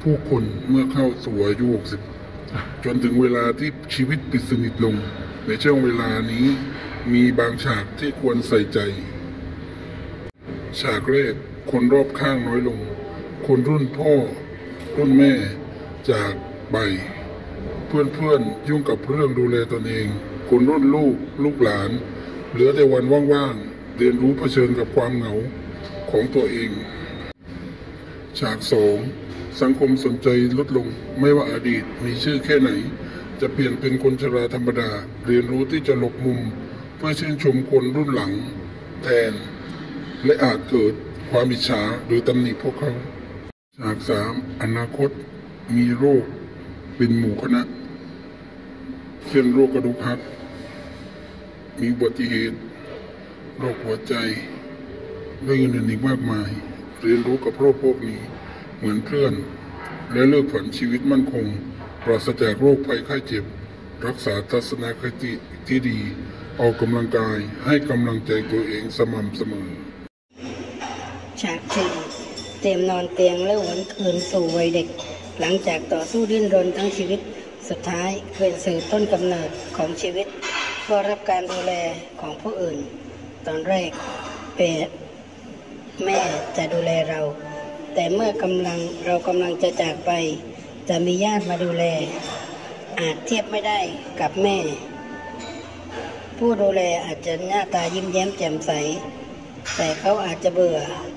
ผู้คนเมื่อเข้าสู่อายุ60จนถึงเวลาที่ชีวิตปิดสนิทลงในช่วงเวลานี้มีบางฉากที่ควรใส่ใจฉากแรกคนรอบข้างน้อยลงคนรุ่นพ่อรุ่นแม่จากไปเพื่อนยุ่งกับเรื่องดูแลตนเองคนรุ่นลูกหลานเหลือแต่วันว่างๆเรียนรู้เผชิญกับความเหงาของตัวเองฉากสองสังคมสนใจลดลงไม่ว่าอดีตมีชื่อแค่ไหนจะเปลี่ยนเป็นคนชราธรรมดาเรียนรู้ที่จะหลบมุมเพื่อชื่นชมคนรุ่นหลังแทนและอาจเกิดความอิจฉาหรือตำหนิพวกเขาฉากสามอนาคตมีโรคเป็นหมู่คณะเช่นโรคกระดูกหักมีอุบัติเหตุโรคหัวใจและอื่นๆอีกมากมายเรียนรู้กับโรคพวกนี้เหมือนเพื่อนและเลิกฝันชีวิตมั่นคงปราศจากโรคภัยไข้เจ็บรักษาทัศนคติที่ดีออกกำลังกายให้กำลังใจตัวเองสม่ำเสมอฉากที่เตรียมนอนเตียงและหวนคืนสู่วัยเด็กหลังจากต่อสู้ดิ้นรนทั้งชีวิตสุดท้ายคืนสู่ต้นกำเนิดของชีวิตเพื่อรับการดูแลของผู้อื่นตอนแรกเป็นแม่จะดูแลเราแต่เมื่เรากำลังจะจากไปจะมีญาติมาดูแลอาจเทียบไม่ได้กับแม่ผู้ดูแลอาจจะหน้าตายิ้มแย้มแจ่มใสแต่เขาอาจจะเบื่อ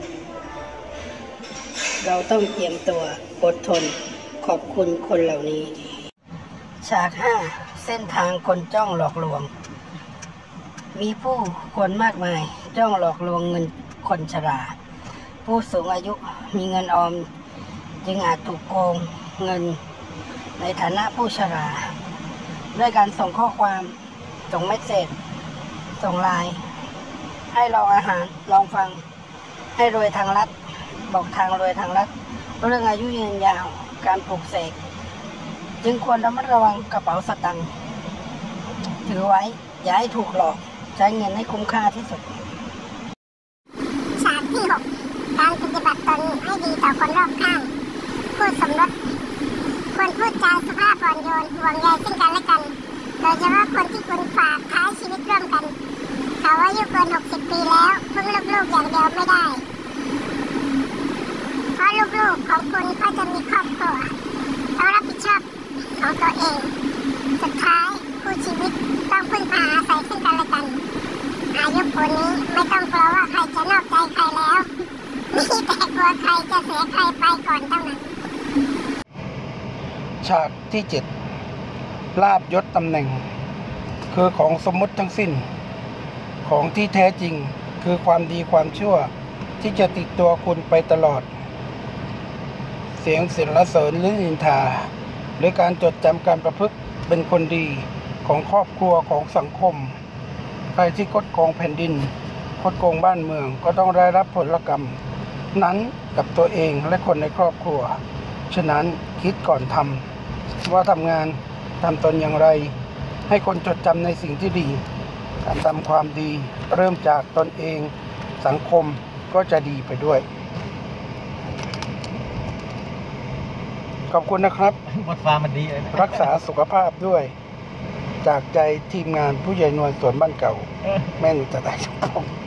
เราต้องเตรียมตัวอดทนขอบคุณคนเหล่านี้ฉาก5เส้นทางคนจ้องหลอกลวงมีผู้คนมากมายจ้องหลอกลวงเงินคนชราผู้สูงอายุมีเงินออมจึงอาจถูกโกงเงินในฐานะผู้ชราด้วยการส่งข้อความส่งเมสเสจส่งไลน์ให้ลองอาหารลองฟังให้รวยทางลัดบอกทางรวยทางลัดเรื่องอายุยืนยาวการปลูกเสกจึงควรระมัดระวังกระเป๋าสตางค์ถือไว้อย่าให้ถูกหลอกใช้เงินให้คุ้มค่าที่สุดฉากที่6การปฏิบัติตนให้ดีต่อคนรอบข้างคู่สมรสควรพูดจาสุภาพอ่อนโยนห่วงใยซึ่งกันและกันโดยเฉพาะคนที่คุณฝากท้ายชีวิตร่วมกันเขาอายุเกิน60 ปีแล้วพึ่งลูกๆอย่างเดียวไม่ได้เพราะลูกๆของคุณก็จะมีครอบครัวต้องรับผิดชอบของตัวเองสุดท้ายคู่ชีวิตต้องพึ่งพาอาศัยซึ่งกันและกันอายุปูนนี้ไม่ต้องกลัวว่าใครจะนอกใจใครแล้วมีแต่กลัวใครจะเสียใครไปก่อนเท่านั้นฉากที่7ลาภยศตำแหน่งคือของสมมุติทั้งสิ้นของที่แท้จริงคือความดีความชั่วที่จะติดตัวคุณไปตลอดเสียงสรรเสริญหรือนินทาหรือการจดจำการประพฤติเป็นคนดีของครอบครัวของสังคมใครที่คดโกงแผ่นดินคดโกงบ้านเมืองก็ต้องได้รับผลกรรมนั้นกับตัวเองและคนในครอบครัวฉะนั้นคิดก่อนทำว่าทำงานทำตนอย่างไรให้คนจดจำในสิ่งที่ดีการทำความดีเริ่มจากตนเองสังคมก็จะดีไปด้วยขอบคุณนะครับหมดฟ้ามันดีเลยรักษาสุขภาพด้วยจากใจทีมงานผู้ใหญ่นวลสวนบ้านเก่าแม่นจะได้ทุกคน